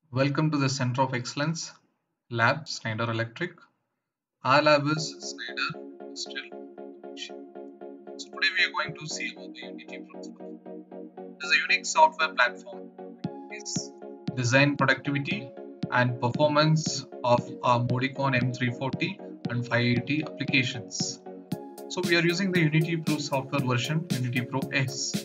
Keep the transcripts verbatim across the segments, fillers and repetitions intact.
Welcome to the Center of Excellence Lab, Schneider Electric. Our lab is Schneider Industrial Automation. So today we are going to see about the Unity Pro software. It is a unique software platform that is design productivity and performance of our Modicon M three forty and five eighty applications. So we are using the Unity Pro software version Unity Pro S.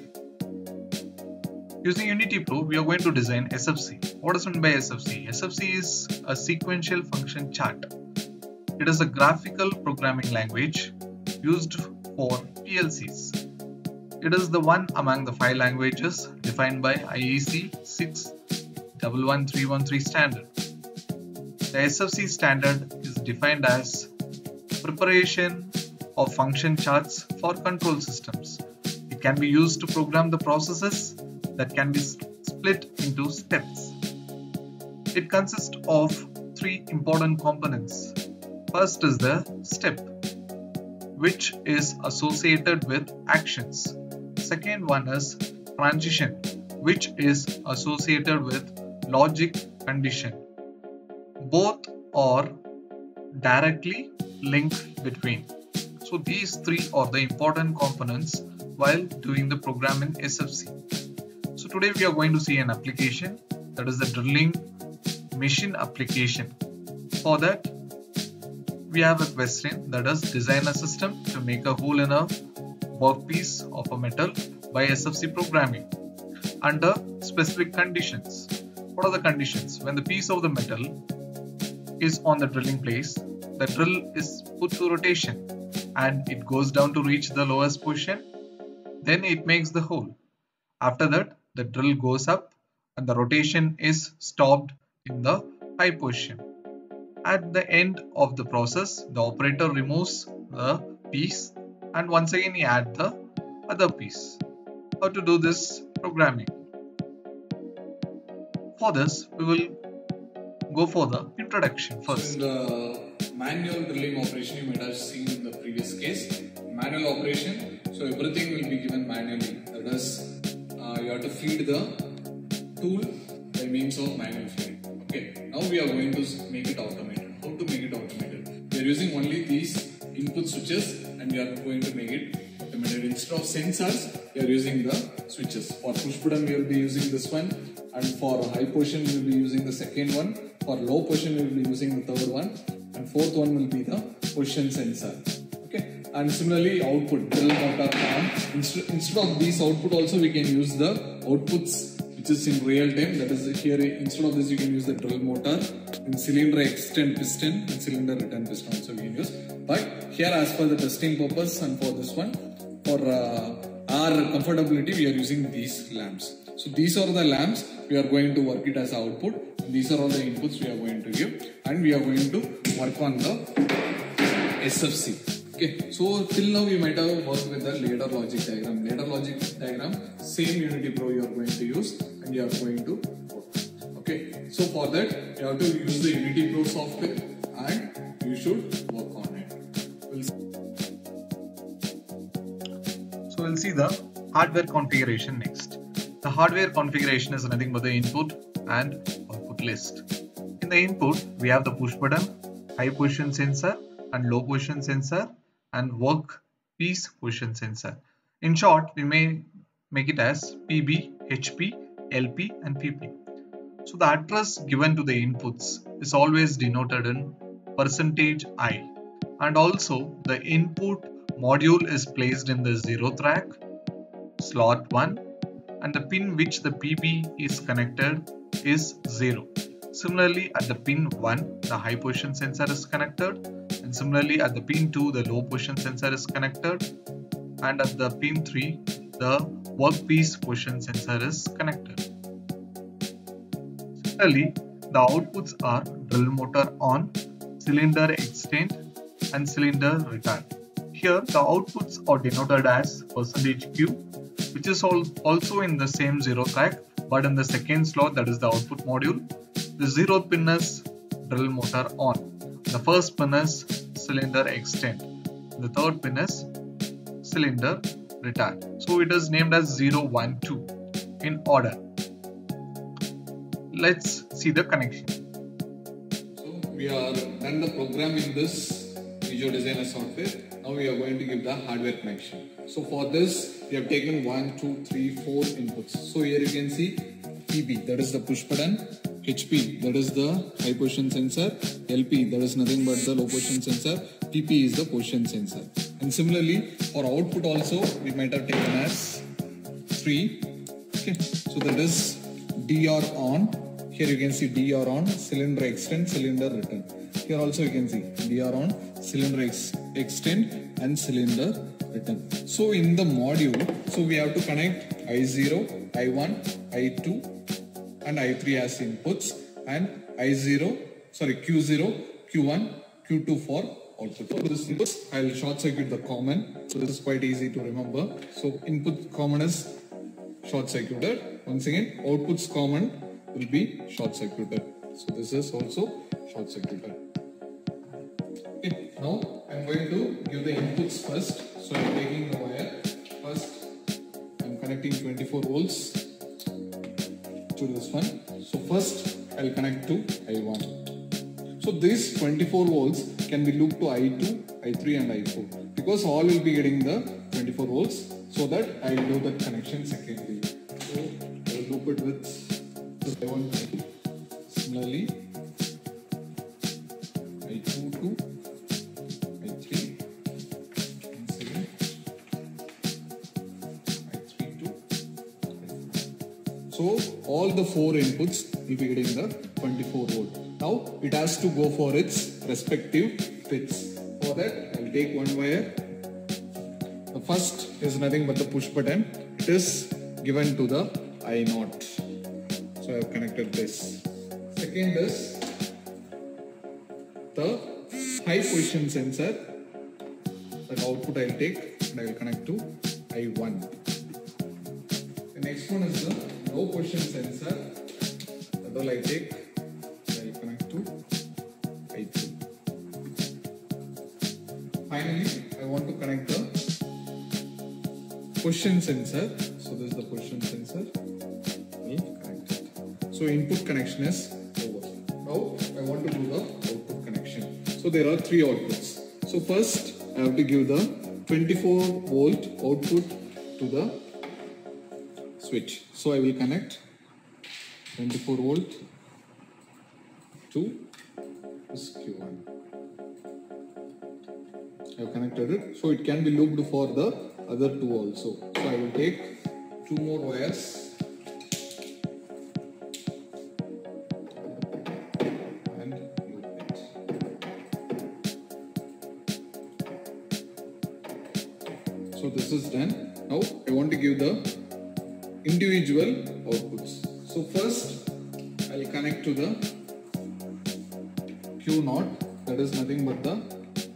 Using Unity Pro, we are going to design S F C. What is meant by S F C? S F C is a sequential function chart. It is a graphical programming language used for P L Cs. It is the one among the five languages defined by I E C six one one three one three standard. The S F C standard is defined as preparation of function charts for control systems. It can be used to program the processes that can be split into steps. It consists of three important components. First is the step, which is associated with actions. Second one is transition, which is associated with logic condition. Both are directly linked between. So these three are the important components while doing the program in S F C. So today we are going to see an application, that is the drilling machine application. For that, we have a question, that is design a system to make a hole in a workpiece of a metal by S F C programming under specific conditions. What are the conditions? When the piece of the metal is on the drilling place, the drill is put to rotation and it goes down to reach the lowest position, then it makes the hole. After that, the drill goes up and the rotation is stopped in the high position. At the end of the process, the operator removes the piece and once again he adds the other piece. How to do this programming? For this, we will go for the introduction first. So in the manual drilling operation, you might have seen in the previous case, manual operation, so everything will be given manually. That is, uh, you have to feed the tool by means of manual feeding. Okay, now we are going to make it automated. How to make it automated? We are using only these input switches and we are going to make it automated. Instead of sensors, we are using the switches. For push button, we will be using this one, and for high position, we will be using the second one. For low position, we will be using the third one, and fourth one will be the position sensor. Okay, and similarly, output drill motor on. Instead, instead of these output, also we can use the outputs which is in real time. That is here. Instead of this, you can use the drill motor, in cylinder extend piston, and cylinder return piston also we can use. But here, as for the testing purpose, and for this one, for uh, our comfortability, we are using these lamps. So these are the lamps, we are going to work it as output. These are all the inputs we are going to give, and we are going to work on the S F C. Okay, so till now we might have worked with the ladder logic diagram. Ladder logic diagram, same Unity Pro you are going to use, and you are going to work. Okay, so for that you have to use the Unity Pro software and you should work on it. We'll So we'll see the hardware configuration next. The hardware configuration is nothing but the input and output list. In the input, we have the push button, high position sensor and low position sensor, and work piece position sensor. In short, we may make it as P B, H P, L P and P P. So the address given to the inputs is always denoted in percentage I, and also the input module is placed in the zeroth rack, slot one, and the pin which the P B is connected is zero. Similarly, at the pin one, the high position sensor is connected, and similarly at the pin two, the low position sensor is connected, and at the pin three, the workpiece position sensor is connected. Similarly, the outputs are drill motor on, cylinder extend, and cylinder return. Here, the outputs are denoted as percentage Q, which is also in the same zero track, but in the second slot, that is the output module. The zeroth pin is drill motor on. The first pin is cylinder extend. The third pin is cylinder return. So it is named as zero one two in order. let's see the connection. So we are done the program in this Visual Designer software. Now we are going to give the hardware connection. So for this we have taken one, two, three, four inputs. So here you can see P B, that is the push button, H P, that is the high position sensor, L P, that is nothing but the low position sensor, P P is the position sensor. And similarly for output also we might have taken as three. Okay, so that is D R on. Here you can see D R on, cylinder extend, cylinder return. Here also you can see D R on, cylinder ex extend and cylinder return. So in the module, so we have to connect I zero, I one, I two and I three as inputs, and I zero, sorry Q zero, Q one, Q two for output. For this inputs, I will short circuit the common. So this is quite easy to remember. So input common is short circuited. Once again, outputs common will be short circuited. So this is also short circuited. Okay, now I am going to give the inputs first. So I am taking the wire. First, I am connecting twenty-four volts to this one. So first, I will connect to I one. So this twenty-four volts can be looped to I two, I three and I four because all will be getting the twenty-four volts. So that I will do the connection secondly. So I will loop it with I one, I two. Similarly, I two to I three, and second I three to I four. So all the four inputs will be getting the twenty-four volt. Now it has to go for its respective pits. For that, I will take one wire. The first is nothing but the push button. It is given to the I naught. So I have connected this. Second is the high position sensor. That output I will take and I will connect to I one. The next one is the low position sensor. That all I take and I will connect to I two. Finally, I want to connect the position sensor. So this is the position sensor. I'll connect it. So input connection is over. Now I want to do the output connection. So there are three outputs. So first I have to give the twenty-four volt output to the switch. So I will connect twenty-four volt to this Q one. I have connected it. So it can be looped for the other two also. So I will take two more wires and loop it. So this is done. Now I want to give the individual outputs. So first I will connect to the Q zero, that is nothing but the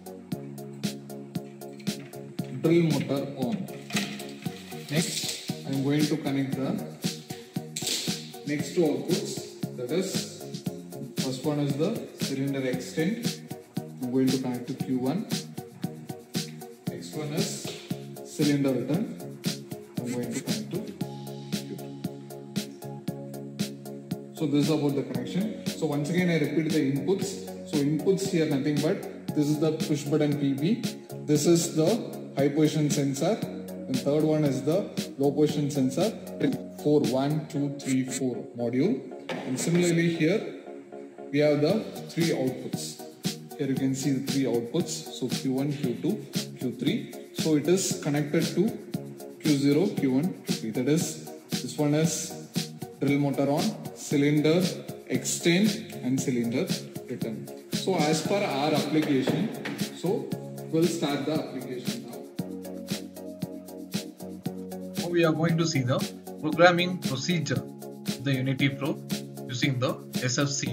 drill motor on. Next, I am going to connect the next two outputs. That is, first one is the cylinder extend. I am going to connect to Q one. Next one is cylinder return. I am going to connect to Q two. So this is about the connection. So once again, I repeat the inputs. So inputs here nothing but this is the push button P B. This is the high position sensor, and third one is the low position sensor for one, two, three, four module. And similarly here we have the three outputs. Here you can see the three outputs. So Q one, Q two, Q three. So it is connected to Q zero, Q one, Q three. That is, this one is drill motor on, cylinder extend and cylinder return. So as per our application, so we'll start the application now. Now we are going to see the programming procedure of the Unity Pro using the S F C.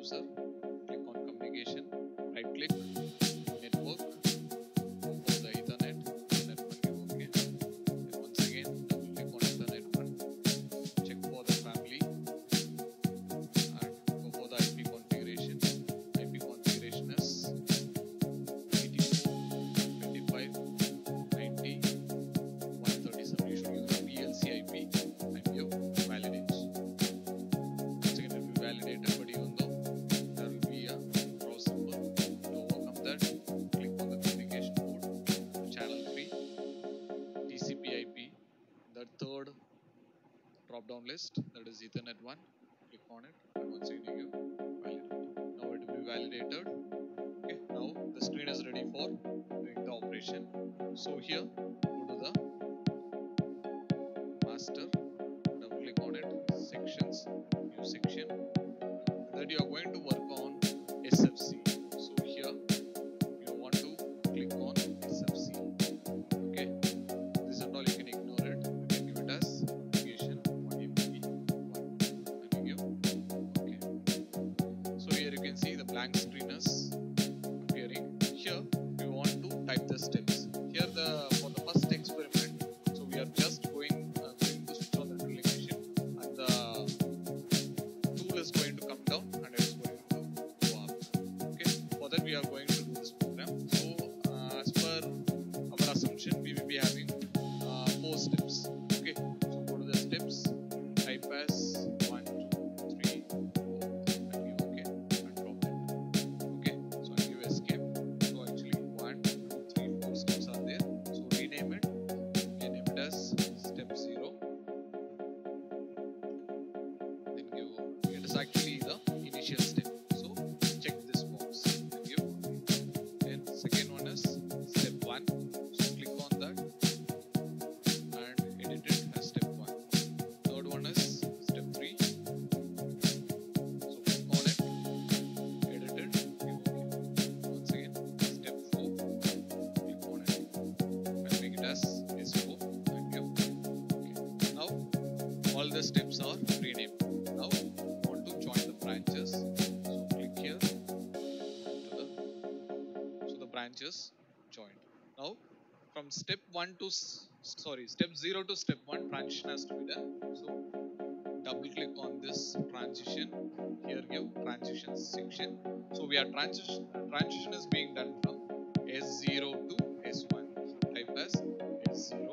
browser, click on communication, right click, network, go for the Ethernet, Ethernet one, give OK. And once again, double click on Ethernet one, check for the family, and go for the I P configuration. I P configuration is eighty-four dot twenty-five dot ninety dot one thirty-seven. You should use the P L C I P and give validate. Once again, it will be validated, but even though there will be a cross symbol, to overcome that, click on the communication port, channel three, T C P I P, the third drop down list, that is Ethernet one, click on it, and once again you give validate. Now it will be validated. Okay, now the screen is ready for doing the operation. So here, go to the master, double click on it, sections, new section, that you are going to work on S F C. So here you want to click on S F C. Okay, this and all you can ignore it. You can give it as application one M P one and you give OK. So here you can see the blank screen is appearing. Here we want to type the steps. Here the for the first experiment, so we are just going uh, going to switch on the drilling machine, and the tool is going to come down and it is going to go up. Okay, for that we are going to do this program. So uh, as per our assumption, we will be having uh, four steps. Okay, so go to the steps, type as one, two, three, four, and give OK and drop it. Okay, so I give escape. So actually one, two, three, four steps are there. So rename it. Rename it as step zero. Then give it is actually the initial step. So check this box and give OK. Then second one is step one. So click on that and edit it as step one. Third one is step three. So click on it, edit it, give OK. Once again, step four, click on it and make it as S four and give OK. Now all the steps are renamed. Now want to join the branches. So click here to the so the branches joined. Now from step one to s- sorry step zero to step one, transition has to be done. So double click on this transition. Here give transition section. So we are transition transition is being done from S zero to S one. Type as S zero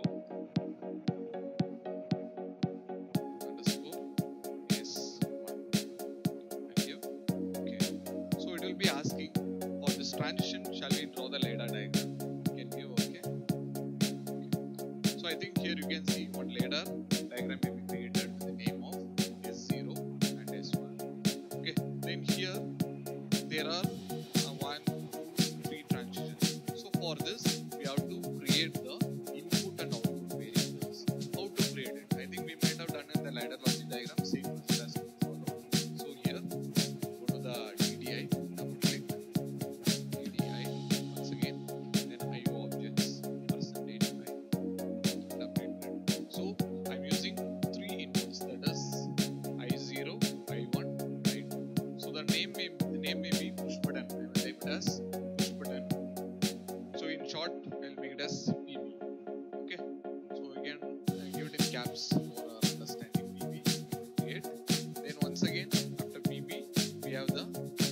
underscore S one and give OK. So it will be asking for this transition, shall we draw the ladder diagram? Can give OK. So I think here you can see one ladder diagram may be created with the name of S zero and S one. Okay, then here there are uh, one, two, three transitions. So for this we have to create the input and output variables. How to create it? I think we might have done in the ladder logic diagram, same method as we follow. So here go to the D D I, double click D D I once again, then I O objects, percentage I, update grid. So I'm using three inputs, that is I zero, I one, I two. So the name may the name may be push button. I will type it as push button. So in short, I'll make it as P B. Okay. So again, I give it in caps for our understanding. P B. Create. Then once again, after P B, we have the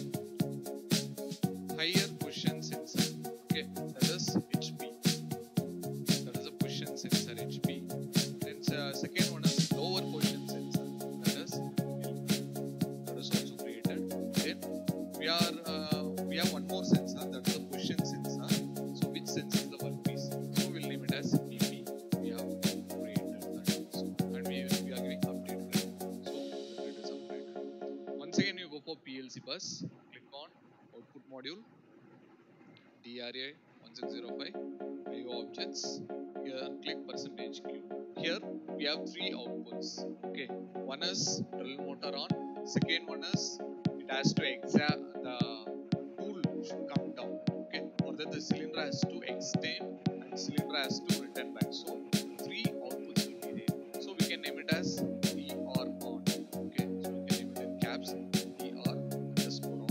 higher position sensor. Okay, that is H P. That is a position sensor H P. Then uh, second one is lower position sensor. That is L P. That is also created. Then we are uh, we have one more sensor. That is the position sensor. So which senses the workpiece? So we'll name it as P P. We have created that also, and we we are giving update grid. So the grid is updated. Once again, you go for P L C bus. Click on output module. D R A one six zero five, I O objects. Here click percentage Q. Here we have three outputs. Okay, one is drill motor on. Second one is it has to exam the tool should come down. Okay, for that the cylinder has to extend and cylinder has to return back. So three outputs will be there. So we can name it as D R on. Okay, so we can name it in caps D R underscore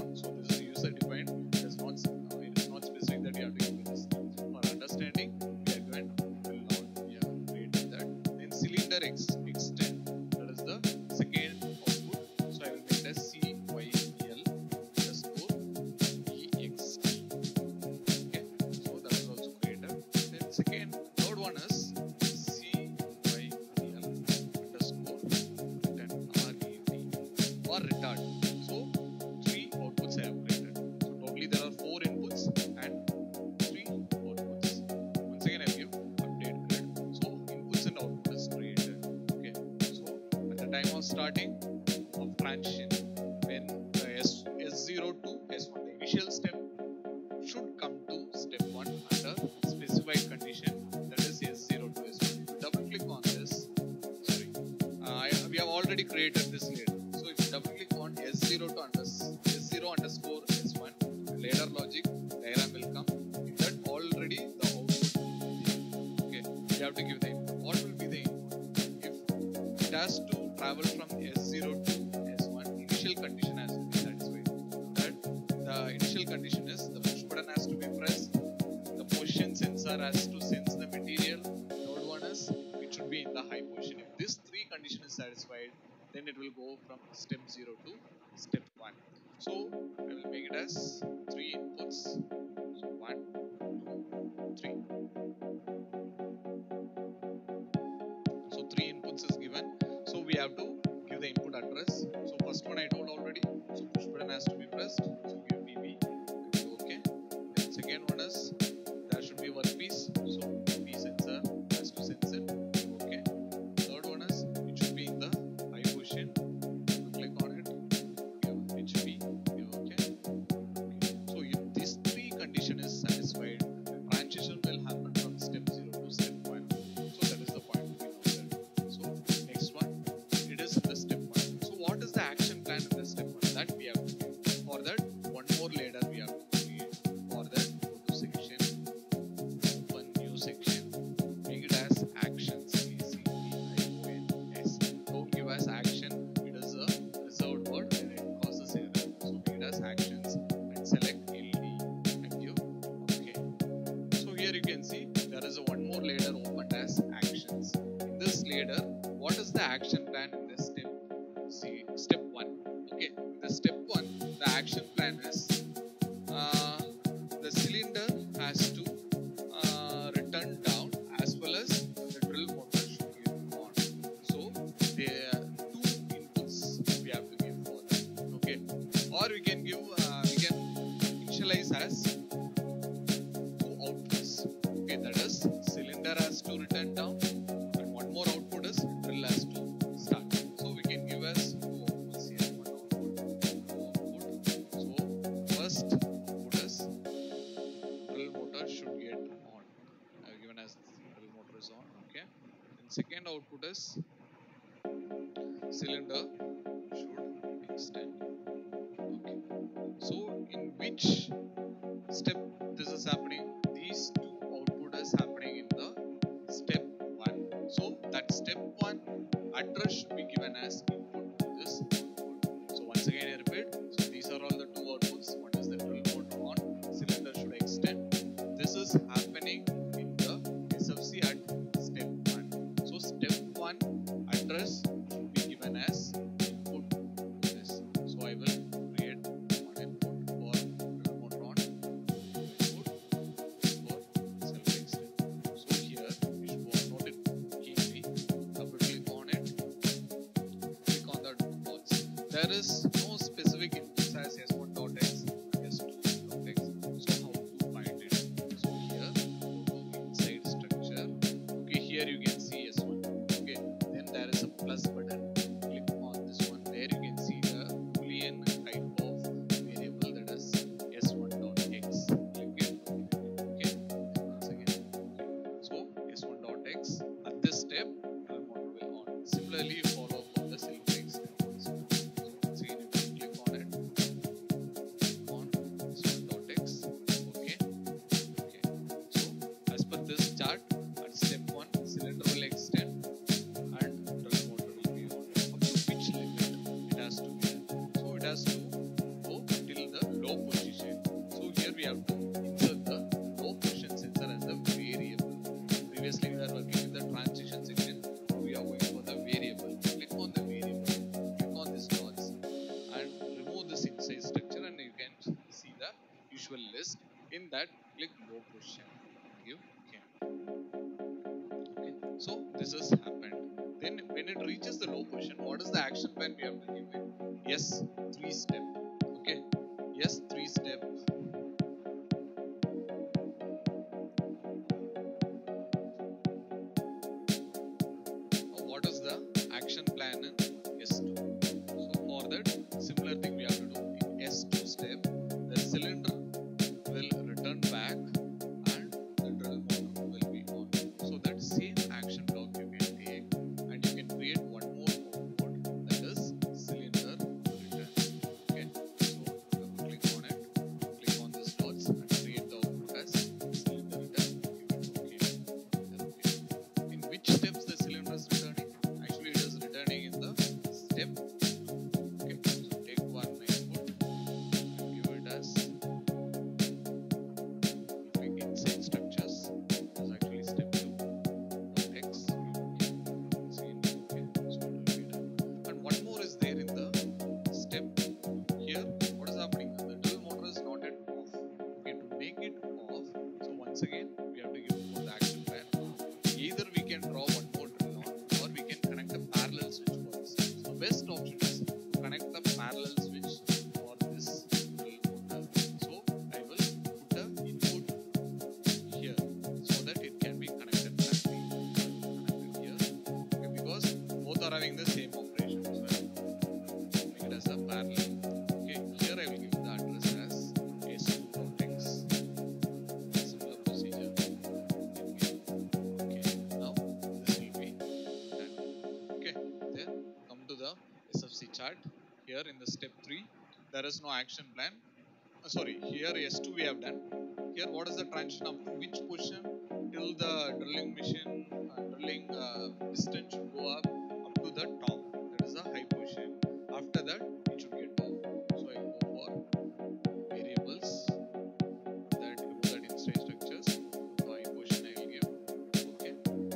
time of starting of transition, when the S, S0 to S one, the initial step should come to step one under specified condition, that is S0 to S one. If you double click on this, sorry, uh, I, we have already created this layer. So if you double click on S0 to under, S0 underscore S one, ladder logic diagram will come. In that already the output, okay, you have to give the input. What will be the input? If it has to travel from S zero to S one, initial condition has to be satisfied. That the initial condition is the push button has to be pressed, the position sensor has to sense the material. Third one is it should be in the high position. If this three condition is satisfied, then it will go from step zero to step one. So I will make it as three inputs. So one, two, three. So three inputs is given. So we have to give the input address. So first one I told already. So push button has to be pressed. So give P B. Okay. Then second one is there should be workpiece. So P sensor has to sense it. Okay. Third one is it should be in the high position. Click on it. Give H P. Okay. Okay. So if this three condition is satisfied, the transition will happen from step zero to step one. So that is the point we know that. So next one, it is the step one. So what is the action plan in the step one? That we have to do. For that, one more ladder we have to create. For that, go to section, open new section, make it as actions. A C T I O N S. Don't give as action. It is a reserved word and it causes error. So make it as actions and select L D and give OK. So here you can see there is a one more ladder opened as actions. In this ladder, what is the action plan in this step? See, step one. Okay, in the step one, the action plan is uh, the cylinder has to uh, return down as well as the drill motor should be on. So there are two inputs we have to give for that. Okay, or we can give uh, we can initialize as two outputs. Okay, that is cylinder has to return down and one more output is drill has to start. So we can give as two outputs here. One output, two output. So first output is drill motor should get on. Uh, given as drill motor is on. Okay. And second output is cylinder should extend. Okay. So in which step this is happening? These two output is happening in the step one. So that step one address should be given as input to this output. So once again I repeat. So these are all the two outputs. One is the drill motor on, cylinder should extend. This is happening in the S F C at step one. So step one address should be given as input to this. So I will create one input for drill motor on, input for self extend. So here you should note it keenly. Double click on it. Click on the dots. There is no specific inputs as S one dot X, S two dot X. So how to find it? So here go to inside structure. Okay, here you can see S one. Okay, then there is a plus button. Click on this one. There you can see the boolean type of variable that is S one dot X. Click it. Okay, once again. Okay. So S one dot X at this step drill motor will on. Similarly, you follow for the self extend. So once again you can click on it. On S one dot X. Okay. Okay. So as per this chart, at step one, cylinder will extend and drill motor will be on. Up to which limit it has to be. So it has to go till the low position. So here we have to insert the low position sensor as a variable. Previously we were working with the transition section. Now we are going for the variable. Click on the variable. Click on this dots and remove this inside structure and you can see the usual list. In that, click low position. Give OK. Okay. So this has happened. Then when it reaches the low position, what is the action plan we have to give it? Yes, three step. Okay. Yes, three step. Now what is the action plan in best option is to connect the parallel switch for this drill motor. So I will put a input here so that it can be connected connected here, okay, because both are having the same operation. So I will make it as a parallel. Okay, here I will give the address as S two routings. Similar procedure. Okay, now this will be done. Okay, then come to the S F C chart. Here in the step three, there is no action plan. Uh, sorry, here S two we have done. Here what is the transition up to which position till the drilling machine uh, drilling uh, distance should go up up to the top. That is the high position. After that it should get off. So I go for variables that remove that in stage structures. So high position I will give. Okay.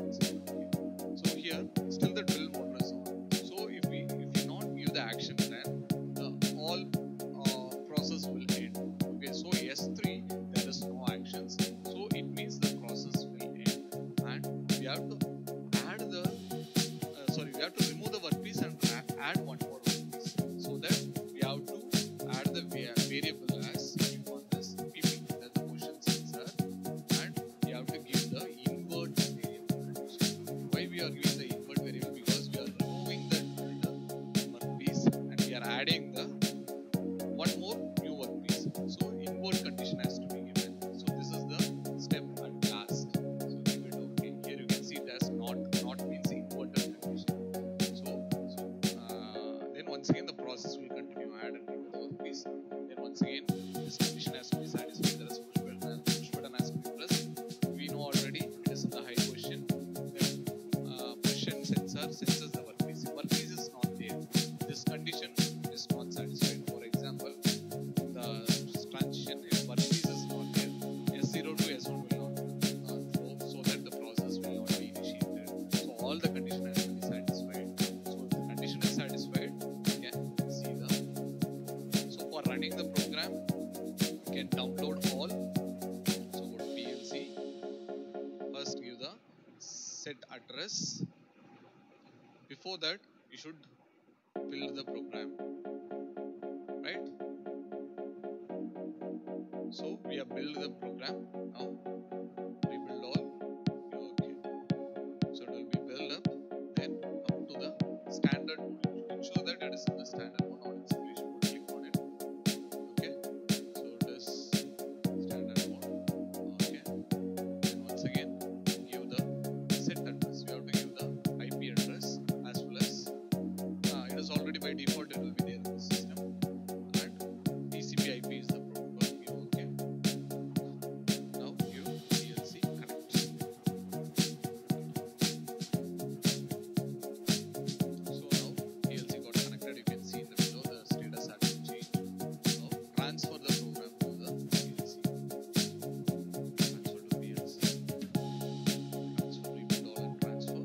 So here still the drill motor is on. So if we if we not give the action plan, the all uh, process will end. Okay. So S three there is no actions. So it means the process will end, and we have to add the uh, sorry we have to remove the workpiece and add one more workpiece. So that we have to add the variable as on this P P, that's the position sensor, and we have to give the invert variable condition. Why we are giving the invert variable? Because we are removing the, the workpiece and we are adding the one more new workpiece. So invert condition has to be given. So this is the step at last. So give it okay. Here you can see it as not not means inverted condition. So, so uh, then once again the process will continue. Add and remove the workpiece. Then once again this condition has to be satisfied. There is push button, push button has to be pressed. We know already it is in the high position. Then uh, position sensor senses the workpiece. Workpiece is not there. This condition is not satisfied. For example, the transition if workpiece is not there, S zero to S one will not uh, flow, so that the process will not be initiated. So all the condition has to be satisfied. So if the condition is satisfied, you can see the. So for running the program, you can download all. So go to P L C. First give the set address. Before that, you should build the program, right? So we have built the program. Now rebuild all. Okay. So it will be built up. Then come to the standard mode. Ensure that it is in the standard mode. Not in simulation mode. Click on it. Okay. So it is standard mode. Okay. Then once again give the set address. You have to give the I P address as well as uh, it is already by default it will be there in the system, and T C P I P is the protocol. Give okay. Now give P L C connect. So now P L C got connected. You can see in the window the status has been changed. Now transfer the program to the P L C. Transfer to P L C. Transfer, rebuild all and transfer.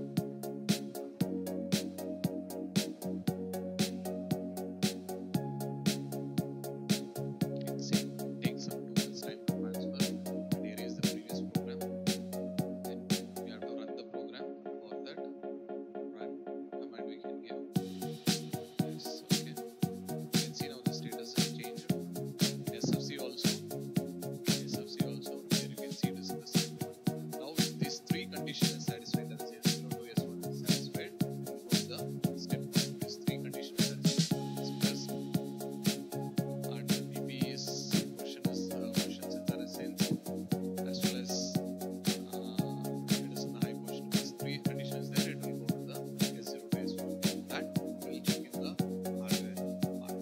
It's same. Take some two minutes time to transfer and erase the previous program. Then we have to run the program. For that, run command we can give. Yes, okay. You can see now the status has changed. S F C also. S F C also. Here you can see it is in the same one. Now if these three conditions is satisfied, that is S zero to S one is satisfied, we go to the step one. These three conditions are satisfied. It's pressed. And the P P is position is uh, position sensor is sensed, as well as uh, it is in the high position. These three conditions there, it will go to the S zero to S one. That will check in the hardware part.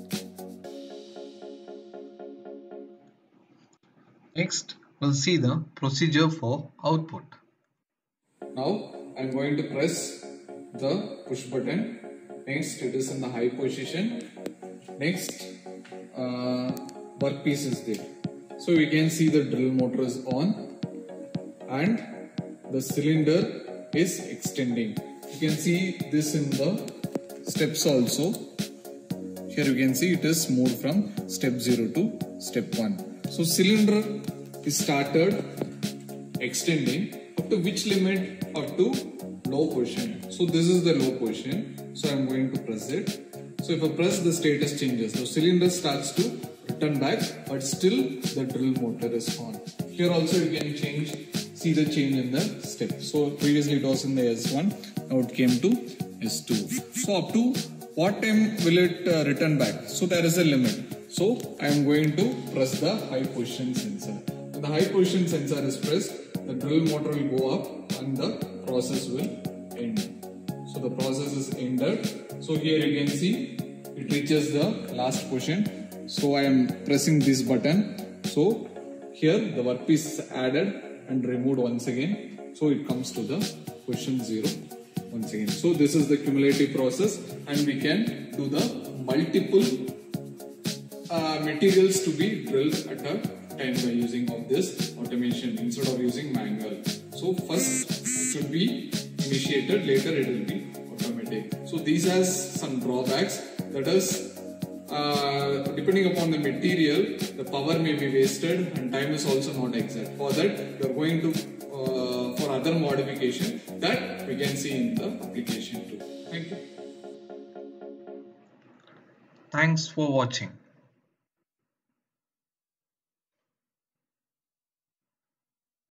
Next, we'll see the procedure for output. Now I'm going to press the push button. Next it is in the high position. Next uh, workpiece is there. So we can see the drill motor is on and the cylinder is extending. You can see this in the steps also. Here you can see it is moved from step zero to step one. So cylinder is started extending up to which limit? Up to low position. So this is the low position. So I'm going to press it. So if I press, the status changes. The cylinder starts to return back, but still the drill motor is on. Here also you can change, see the change in the step. So previously it was in the S one, now it came to S two. So up to what time will it uh, return back? So there is a limit. So I am going to press the high position sensor. When the high position sensor is pressed, the drill motor will go up and the process will end. So the process is ended. So here you can see it reaches the last position. So I am pressing this button. So here the workpiece is added and removed once again. So it comes to the position zero once again. So this is the cumulative process, and we can do the multiple uh, materials to be drilled at a time by using of this automation instead of using manual. So first it should be initiated, later it will be automatic. So these has some drawbacks, that is uh, depending upon the material, the power may be wasted and time is also not exact. For that we are going to uh, for other modification that we can see in the application too. Thank you. Thanks for watching.